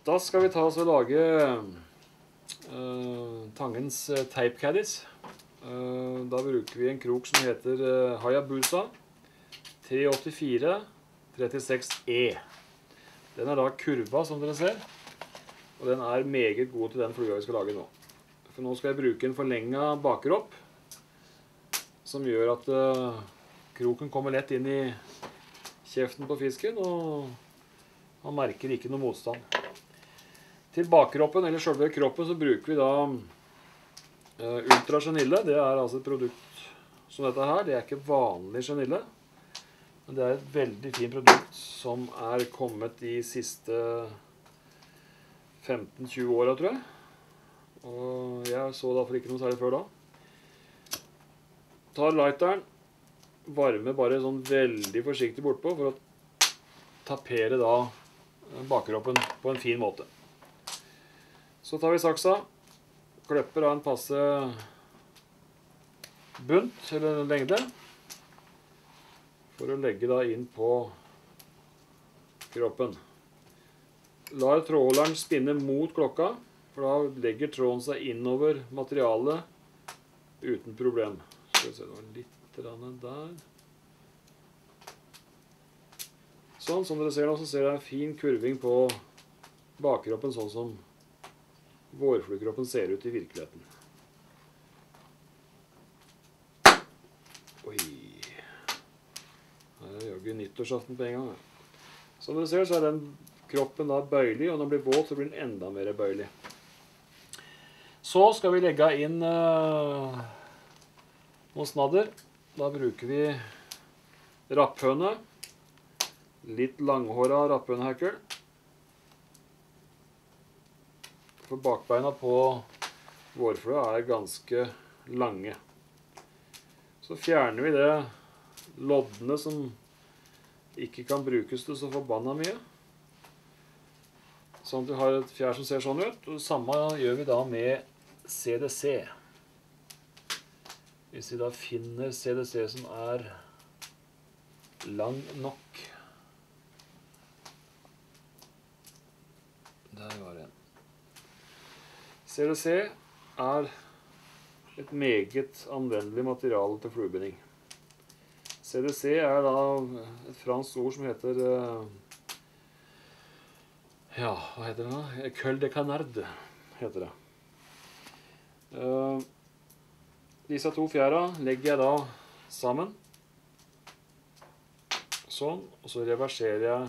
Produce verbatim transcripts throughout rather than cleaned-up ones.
Da skal vi ta oss og lage uh, Tangens uh, tape caddies. Uh, da bruker vi en krok som heter uh, Hayabusa tre åttifire trettiseks E. Den er da kurva, som dere ser. Og den er meget god til den flua vi skal lage nå. For nå skal jeg bruke en forlenget bakeropp, som gjør at uh, kroken kommer lett inn i kjeften på fisken, og han merker ikke noe motstand. Til bakeroppen, eller selve kroppen, så bruker vi da uh, Ultra Genille. Det er altså et produkt som dette her. Det er ikke vanlig Genille, men det er et veldig fint produkt som er kommet de siste femten til tjue åra, tror jeg. Og jeg så da for ikke noe særlig før da. Tar lighteren, varmer bare sånn veldig forsiktig bortpå for å tapere da bakeroppen på en fin måte. Så tar vi saksa, klipper av en passe bunt eller lengde, for å legge da inn på kroppen. Lar trådholderen spinne mot klokka, for da legger tråden seg innover materialet uten problem. Skal vi se, det var litt der. Sånn, som dere ser nå, så ser dere en fin kurving på bakkroppen, sånn som vårfluekroppen ser ut i virkeligheten. Oi. Her er jaggu nyttårsaften på en gang. Som dere ser, så er den kroppen da bøylig, og når den blir våt, så blir den enda mer bøylig. Så skal vi legge inn uh, noen snadder. Da bruker vi rapphøne, litt langhåret rapphønehekkel. For bakbeina på vårflua er ganske lange. Så fjerner vi det loddene som ikke kan brukes til så forbanna mye. Sånn at vi har et fjær som ser sånn ut. Og det samme gjør vi da med C D C. Hvis vi da finner C D C som er lang nok. Der var det en. C D C er et meget anvendelig materiale til fluebinding. C D C er da et fransk ord som heter ja, hva heter det da? Colle de Canard heter det. Uh, disse to fjæra legger jeg da sammen. Sånn, og så reverserer jeg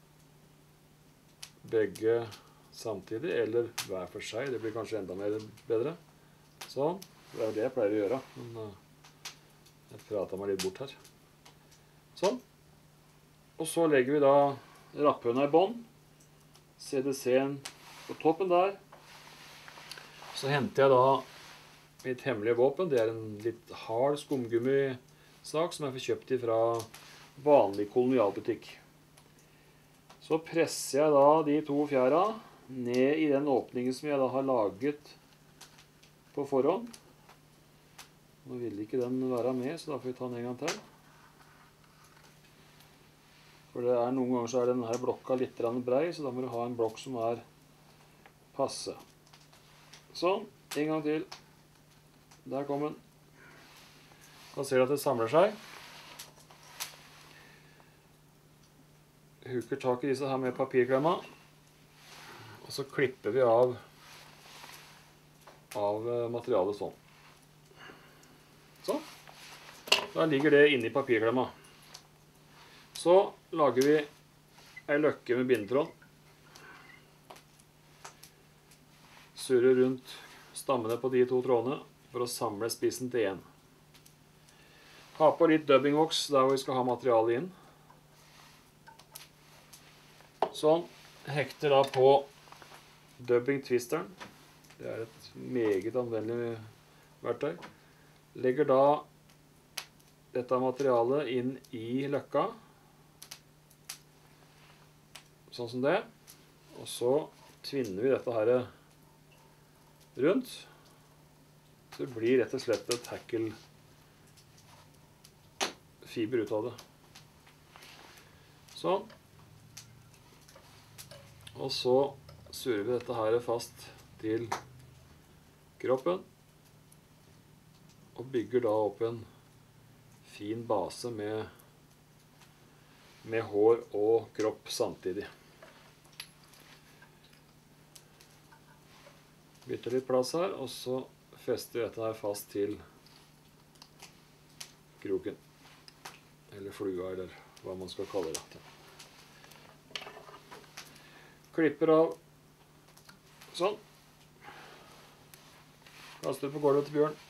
begge samtidig, eller hver for seg. Det blir kanskje enda mer bedre. Sånn, det er det jeg pleier å gjøre, men uh, jeg prater meg litt bort her. Sånn. Og så legger vi da rapphøna i bånd. C D C-en på toppen der. Så henter jeg da mitt hemmelige våpen. Det er en litt hard skumgummisak som jeg får kjøpt fra vanlig kolonialbutikk. Så presser jeg da de to fjæra ned i den åpningen som jeg da har laget på forhånd. Nå vil ikke den være med, så da får vi ta den en gang til. For det er noen ganger så er denne blokka litt brei, så da må du ha en blokk som er passe. Sånn, en gang til. Der kom den. Da ser du at det samler seg. Huker tak i disse her med papirklemma. Og så klipper vi av, av materialet sånn. Sånn. Da ligger det inne i papirklemma. Så lager vi en løkke med bindetråd. Surrer rundt stammene på de to trådene for å samle spissen til en. Ha på litt dubbingvoks der hvor vi skal ha materialet inn. Sånn. Hekter da på dubbing-twisteren. Det er et meget anvendelig verktøy. Legger da dette materialet inn i løkka. Sånn som det. Og så tvinner vi dette her rundt. Så det blir rett og slett et hekkel fiber ut av det. Sånn. Og så surrer vi dette her fast til kroppen, og bygger da opp en fin base med, med hår og kropp samtidig. Bytter litt plass her, og så fester vi dette her fast til kroken. Eller flua, eller hva man skal kalle det. Klipper av sånn. Kaster på gulvet til Bjørn.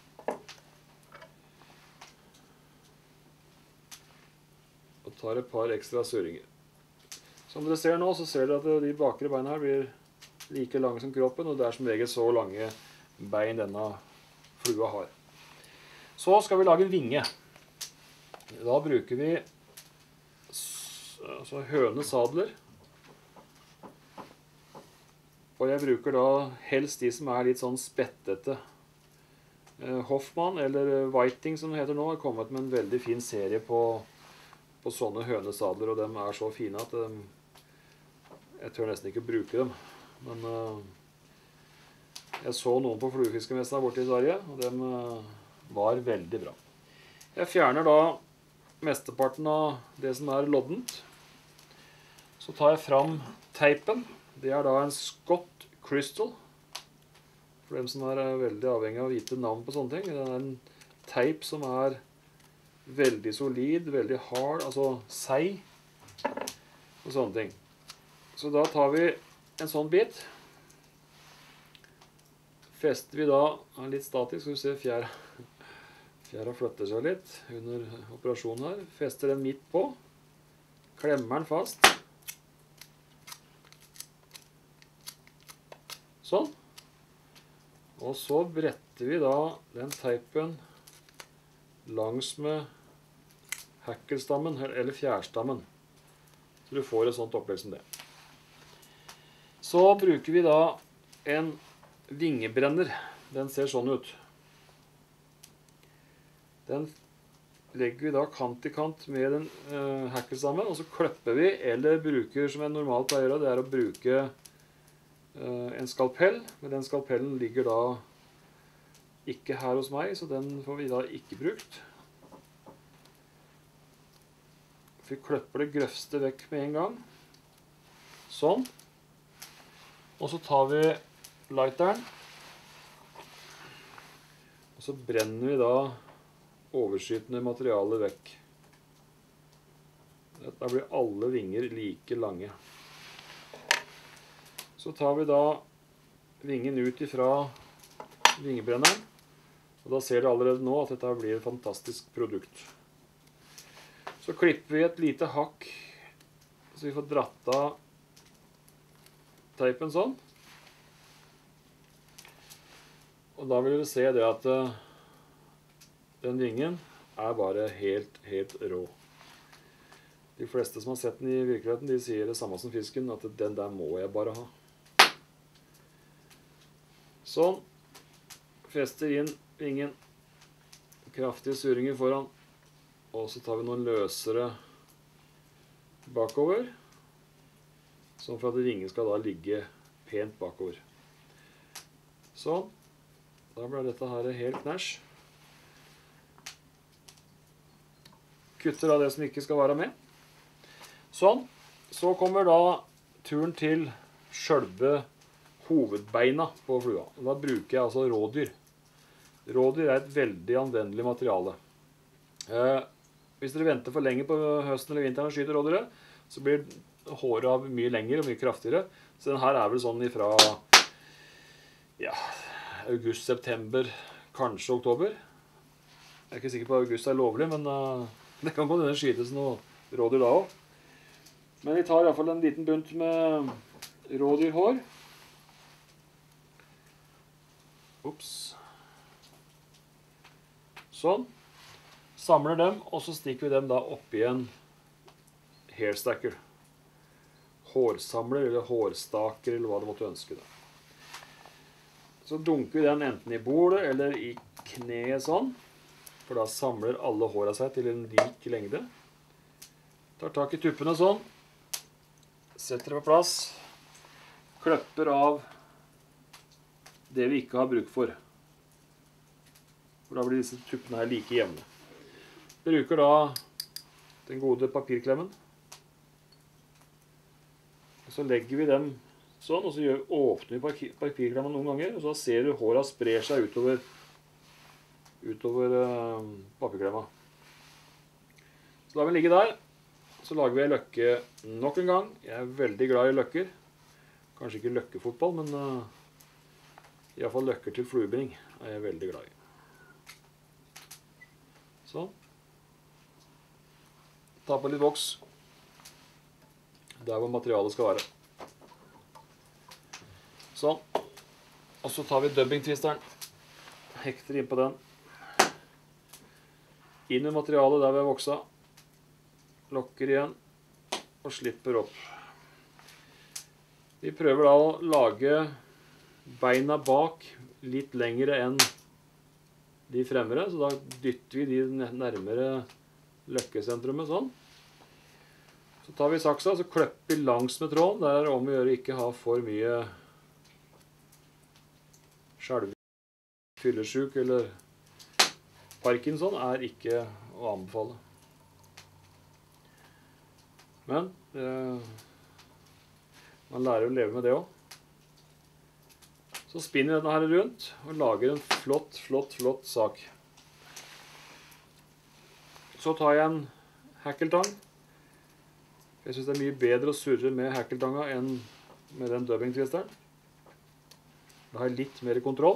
Og tar et par ekstra surringer. Som dere ser nå, så ser dere at de bakre beina her blir like lange som kroppen, og det er som regel så lange bein denne flua har. Så skal vi lage en vinge. Da bruker vi altså hønesadler. Og jeg bruker da helst de som er litt sånn spettete. Hoffmann, eller Whiting som det heter nå, har kommet med en veldig fin serie på, på sånne hønesadler, og de er så fine at de, jeg tør nesten ikke bruke dem. Men uh, jeg så noen på fluefiskemessa borte i Sverige, og de uh, var veldig bra. Jeg fjerner da mesteparten av det som er loddent. Så tar jeg fram teipen. Det er da en Scott Crystal. For dem som er veldig avhengig av å vite navn på sånne ting. Det er en teip som er veldig solid, veldig hard, altså seig og sånne ting. Så da tar vi en sånn bit. Fester vi da, er litt statisk, så vi ser fjæra, fjæra flytter seg litt under operasjonen her. Fester den midt på, klemmer den fast. Sånn. Og så bretter vi da den teipen langs med hackelstammen, eller fjærstammen. Så du får et sånt opplegg som det. Så bruker vi da en vingebrenner. Den ser sånn ut. Den legger vi da kant i kant med den uh, hackelstammen, og så klipper vi, eller bruker, som jeg normalt pleier å gjøre, det er å bruke en skalpell, men den skalpellen ligger da ikke her hos meg, så den får vi da ikke brukt. Vi klipper det grøvste vekk med en gang. Sånn. Og så tar vi lighteren. Og så brenner vi da overskytende materiale vekk. Da blir alle vinger like lange. Så tar vi da vingen ut ifra vingebrenneren, og da ser du allerede nå at dette blir et fantastisk produkt. Så klipper vi et lite hakk, så vi får dratt av teipen sånn. Og da vil vi se det at den vingen er bare helt, helt rå. De fleste som har sett den i virkeligheten, de sier det samme som fisken, at den der må jeg bare ha. Sånn. Fester inn vingen. Kraftige surringer foran. Og så tar vi noen løsere bakover. Sånn for at vingen skal da ligge pent bakover. Sånn. Da blir dette her helt næsj. Kutter av det som ikke skal være med. Sånn. Så kommer da turen til selve hovedbeina på flua. Da bruker jeg altså rådyr. Rådyr er et veldig anvendelig materiale. Eh, hvis dere venter for lenge på høsten eller vinteren og skyter rådyret, så blir håret av mye lengre og mye kraftigere. Så den her er vel sånn ifra ja, august, september, kanskje oktober. Jeg er ikke sikker på at august er lovlig, men uh, det kan gå denne skytes noe rådyr da også. Men vi tar i hvert fall en liten bunt med rådyrhår. Ups. Sånn. Samler dem, og så stikker vi dem da opp i en hairstacker. Hårsamler, eller hårstaker, eller hva du måtte ønske det. Så dunker vi den enten i bordet, eller i kneet sånn. For da samler alle hårene seg til en lik lengde. Tar tak i tuppene sånn. Setter det på plass. klipper av det vi ikke har bruk for. For da blir disse tuppene her like jevne. Bruker da den gode papirklemmen. Og så legger vi dem sånn, og så gjør, åpner vi papirklemmen noen ganger, og så ser du håret sprer seg utover, utover uh, papirklemma. Så lar vi ligge der. Så lager vi en løkke nok en gang. Jeg er veldig glad i løkker. Kanskje ikke løkkefotball, men uh, i hvert fall løkker til fluebring er jeg veldig glad i. Sånn. Ta på litt voks. Der hvor materialet skal være. Sånn. Og så tar vi dubbing-twisteren. Hekter inn på den. Inn i materialet der vi har voksa. Lokker igjen. Og slipper opp. Vi prøver da å lage beina bak litt lengre enn de fremre. Så da dytter vi de nærmere løkkesentrumet sånn. Så tar vi saksa, så klipper vi langs med tråden. Der er det om å gjøre ikke ha for mye skjelving, fyllesyk eller Parkinson er ikke å anbefale. Men eh, man lærer å leve med det også. Så spinner jeg denne her rundt og lager en flott, flott, flott sak. Så tar jeg en hackeltang. Jeg synes det er mye bedre å surre med hackeltanga enn med den dubbing-twisteren. Da har jeg litt mer kontroll.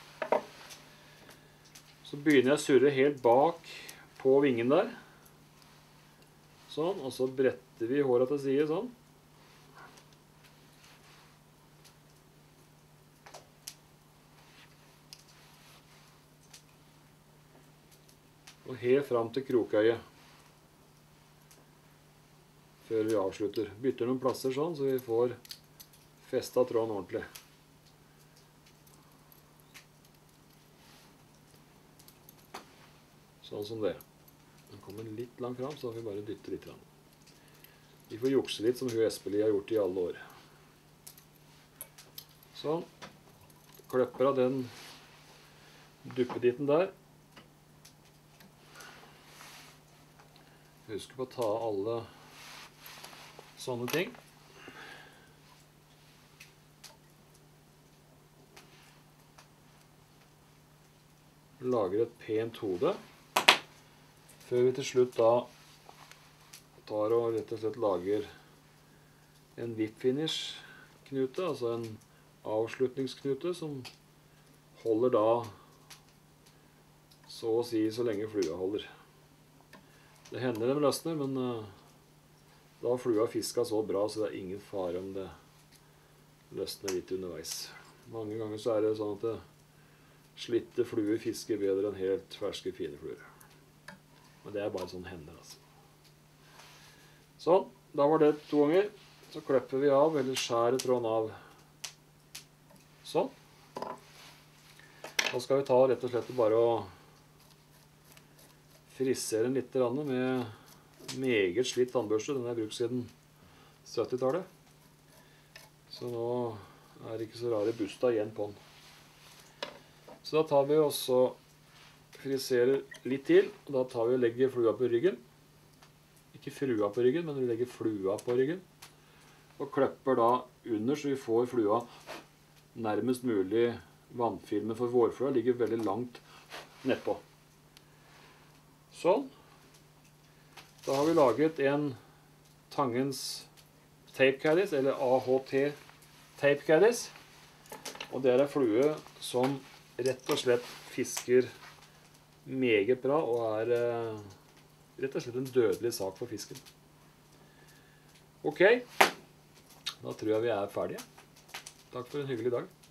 Så begynner jeg å surre helt bak på vingen der. Sånn, og så bretter vi håret til side sånn. Og helt fram til krokøyet. Før vi avslutter. Bytter noen plasser sånn, så vi får festet tråden ordentlig. Sånn som det. Den kommer litt langt fram, så vi bare dytter litt. Vi får jukse litt, som hun Espelid har gjort i alle år. Sånn. Klipper av den duppeditten der. Husk på å ta alle sånne ting. Lager et pent hode. Før vi til slutt da tar og rett og slett lager en whip-finish-knute, altså en avslutningsknute som holder da så å si så lenge flua holder. Det hender de løsner, men uh, da har flua fisket så bra, så det er ingen fare om det løsner litt underveis. Mange ganger så er det sånn at det slitte fluer fisker bedre enn helt ferske, fine fluer. Men det er bare sånn hender, altså. Sånn, da var det to ganger. Så klipper vi av, eller skjærer tråden av. Sånn. Da skal vi ta rett og slett bare å frisere den litt med meget slitt tannbørste. Den har jeg brukt siden syttitallet. Så nå er det ikke så rare busta igjen på den. Så da tar vi også friserer litt til, og da tar vi og legger flua på ryggen. Ikke frua på ryggen, men vi legger flua på ryggen. Og klipper da under, så vi får flua nærmest mulig vannfilmen, for vårflua ligger veldig langt nedpå. Sånn. Da har vi laget en Tangens Tape Caddis, eller A H T Tape Caddis. Og det er en flue som rett og slett fisker meget bra, og er eh, rett og slett en dødelig sak for fisken. Ok, da tror jeg vi er ferdige. Takk for en hyggelig dag.